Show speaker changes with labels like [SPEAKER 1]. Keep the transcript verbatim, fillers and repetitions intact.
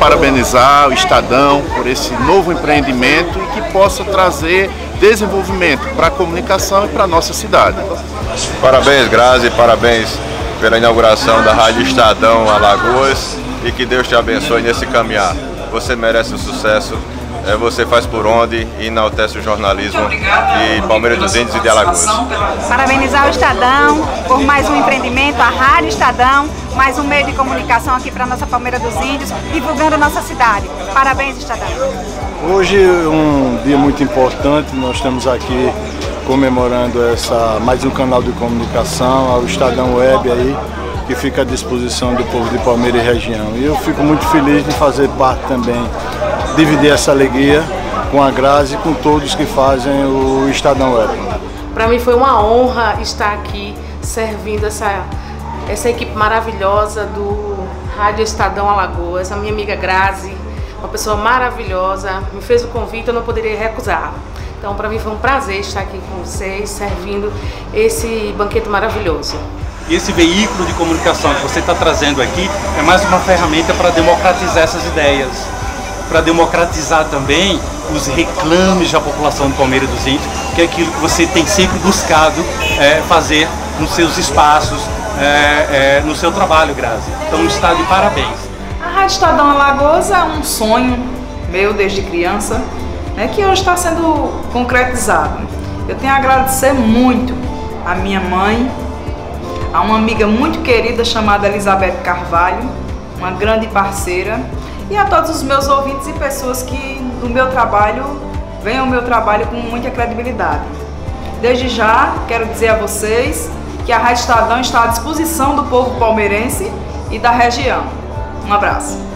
[SPEAKER 1] parabenizar o Estadão por esse novo empreendimento e que possa trazer desenvolvimento para a comunicação e para a nossa cidade.
[SPEAKER 2] Parabéns, Grazi, parabéns pela inauguração da Rádio Estadão Alagoas e que Deus te abençoe nesse caminhar. Você merece o sucesso, é, você faz por onde e enaltece o jornalismo de Palmeiras dos Índios e de Alagoas.
[SPEAKER 3] Parabenizar o Estadão por mais um empreendimento, a Rádio Estadão, mais um meio de comunicação aqui para a nossa Palmeiras dos Índios, divulgando a nossa cidade. Parabéns, Estadão.
[SPEAKER 4] Hoje é um dia muito importante, nós estamos aqui comemorando essa, mais um canal de comunicação, o Estadão Web aí, que fica à disposição do povo de Palmeiras e região. E eu fico muito feliz de fazer parte também, dividir essa alegria com a Grazi e com todos que fazem o Estadão Web.
[SPEAKER 5] Para mim foi uma honra estar aqui servindo essa, essa equipe maravilhosa do Rádio Estadão Alagoas, a minha amiga Grazi, uma pessoa maravilhosa, me fez o convite, eu não poderia recusar. Então, para mim foi um prazer estar aqui com vocês, servindo esse banquete maravilhoso.
[SPEAKER 6] E esse veículo de comunicação que você está trazendo aqui é mais uma ferramenta para democratizar essas ideias, para democratizar também os reclames da população do Palmeiras dos Índios, que é aquilo que você tem sempre buscado é, fazer nos seus espaços, é, é, no seu trabalho, Grazi. Então, está de parabéns.
[SPEAKER 7] A Rádio Estadão Alagoas é um sonho meu desde criança, né, que hoje está sendo concretizado. Eu tenho a agradecer muito a minha mãe, a uma amiga muito querida chamada Elizabeth Carvalho, uma grande parceira, e a todos os meus ouvintes e pessoas que no meu trabalho veem o meu trabalho com muita credibilidade. Desde já quero dizer a vocês que a Rádio Estadão está à disposição do povo palmeirense e da região. Um abraço.